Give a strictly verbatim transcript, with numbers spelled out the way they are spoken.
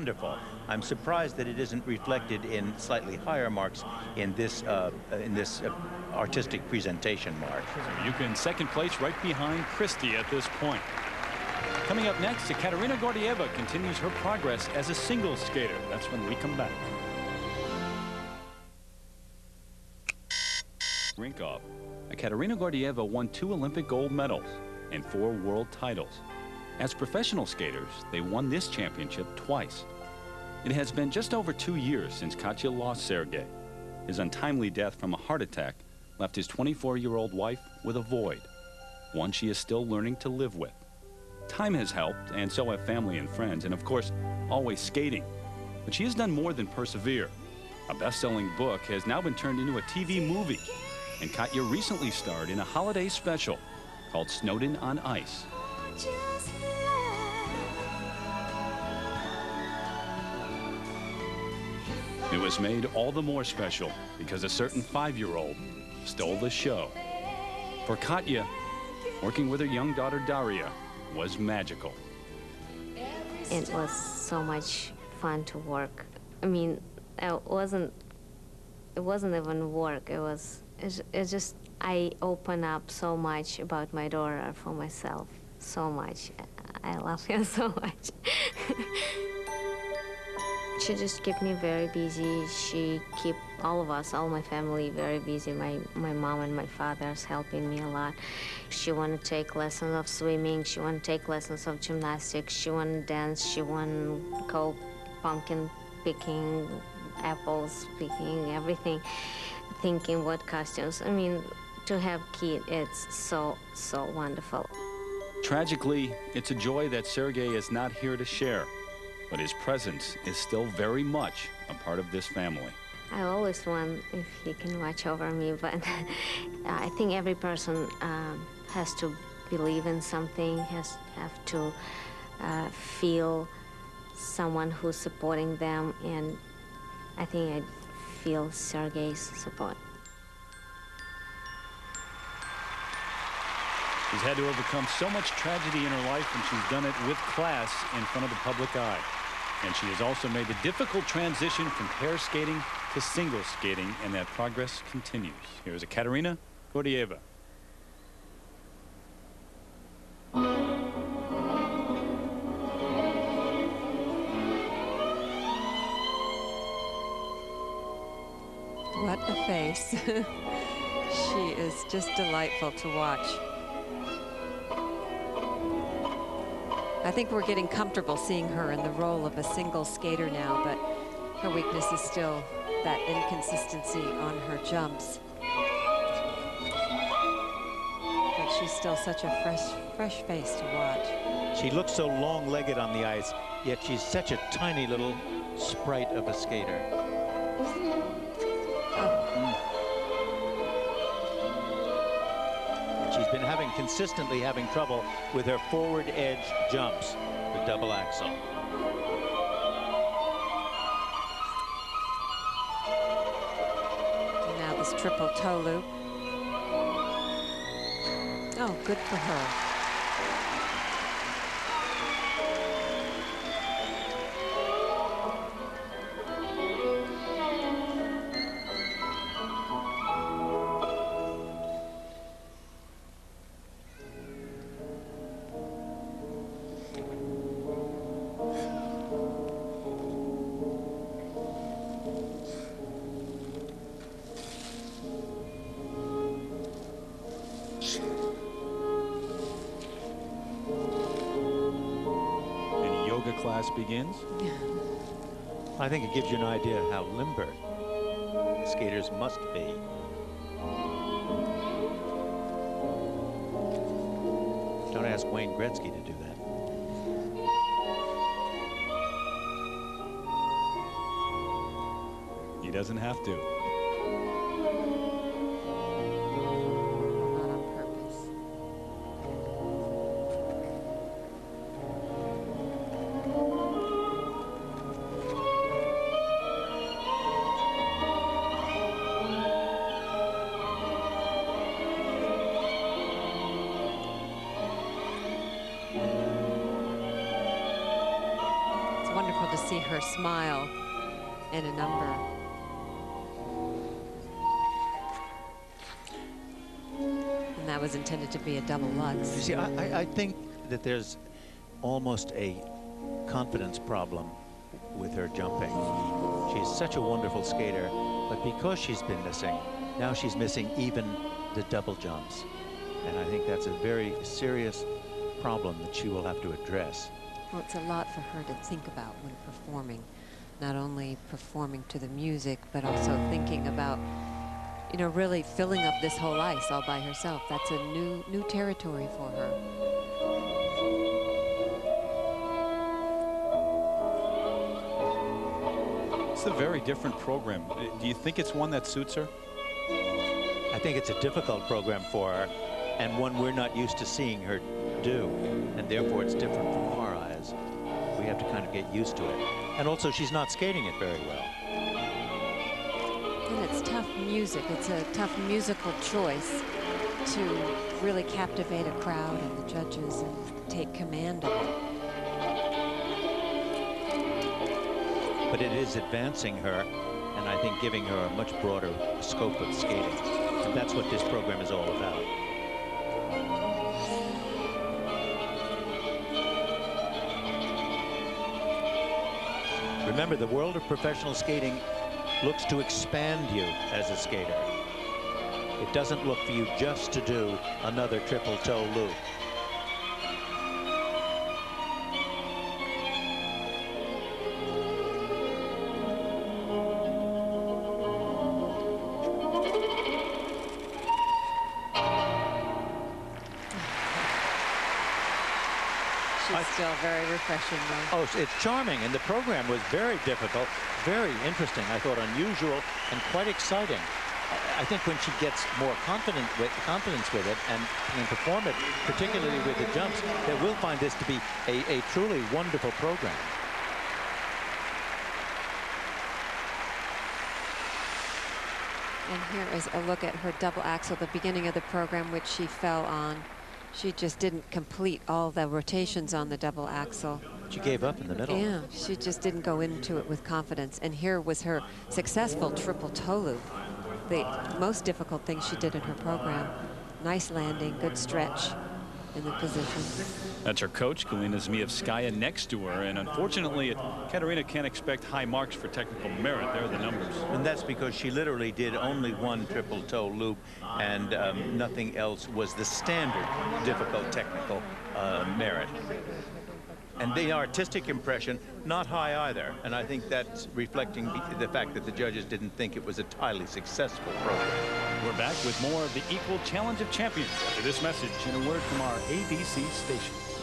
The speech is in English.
Wonderful. I'm surprised that it isn't reflected in slightly higher marks in this uh, in this uh, artistic presentation, Mark. Yuka in second place, right behind Christie at this point. Coming up next, Ekaterina Gordieva continues her progress as a singles skater. That's when we come back. Rinkov. Ekaterina Gordieva won two Olympic gold medals and four world titles. As professional skaters, they won this championship twice. It has been just over two years since Katya lost Sergei. His untimely death from a heart attack left his twenty-four-year-old wife with a void, one she is still learning to live with. Time has helped, and so have family and friends, and of course, always skating. But she has done more than persevere. A best-selling book has now been turned into a T V movie, and Katya recently starred in a holiday special called Snowden on Ice. It was made all the more special because a certain five-year-old stole the show. For Katya, working with her young daughter Daria was magical. It was so much fun to work. I mean, it wasn't, it wasn't even work. It was, it's, it's just, I open up so much about my daughter for myself, so much. I love her so much. She just kept me very busy. She kept all of us, all my family, very busy. My, my mom and my father's helping me a lot. She wanted to take lessons of swimming. She wanted to take lessons of gymnastics. She wanted to dance. She wanted to go pumpkin picking, apples picking, everything, thinking what costumes. I mean, to have kids, it's so, so wonderful. Tragically, it's a joy that Sergei is not here to share, but his presence is still very much a part of this family. I always want if he can watch over me, but I think every person um, has to believe in something, has have to uh, feel someone who's supporting them, and I think I feel Sergei's support. She's had to overcome so much tragedy in her life, and she's done it with class in front of the public eye. And she has also made the difficult transition from pair skating to single skating, and that progress continues. Here's Ekaterina Gordieva. What a face. She is just delightful to watch. I think we're getting comfortable seeing her in the role of a single skater now, but her weakness is still that inconsistency on her jumps. But she's still such a fresh, fresh face to watch. She looks so long-legged on the ice, yet she's such a tiny little sprite of a skater. She's been having consistently having trouble with her forward edge jumps, the double axel. And now this triple toe loop. Oh, good for her. Class begins. I think it gives you an idea how limber skaters must be. Don't ask Wayne Gretzky to do that. He doesn't have to. her smile in a number. And that was intended to be a double Lutz. You see, I, I, I think that there's almost a confidence problem with her jumping. She's such a wonderful skater, but because she's been missing, now she's missing even the double jumps. And I think that's a very serious problem that she will have to address. Well, it's a lot for her to think about when performing. Not only performing to the music, but also thinking about, you know, really filling up this whole ice all by herself. That's a new, new territory for her. It's a very different program. Do you think it's one that suits her? I think it's a difficult program for her, and one we're not used to seeing her do, and therefore it's different from our eyes. We have to kind of get used to it. And also, she's not skating it very well. And it's tough music. It's a tough musical choice to really captivate a crowd and the judges and take command of it. But it is advancing her, and I think giving her a much broader scope of skating. And that's what this program is all about. Remember, the world of professional skating looks to expand you as a skater. It doesn't look for you just to do another triple toe loop. She's still very refreshing, though. Oh, it's charming, and the program was very difficult, very interesting, I thought unusual, and quite exciting. I think when she gets more confident with, confidence with it and can perform it, particularly with the jumps, that we'll find this to be a, a truly wonderful program. And here is a look at her double axel, the beginning of the program, which she fell on. She just didn't complete all the rotations on the double axel. She gave up in the middle. Yeah, she just didn't go into it with confidence. And here was her successful triple toe loop, the most difficult thing she did in her program. Nice landing, good stretch in the position. That's her coach, Galina Zmeyevskaya, next to her. And unfortunately, Katerina can't expect high marks for technical merit. There are the numbers. And that's because she literally did only one triple toe loop, and um, nothing else was the standard difficult technical uh, merit. And the artistic impression, not high either. And I think that's reflecting the fact that the judges didn't think it was a highly successful program. We're back with more of the Equal Challenge of Champions after this message and a word from our A B C station.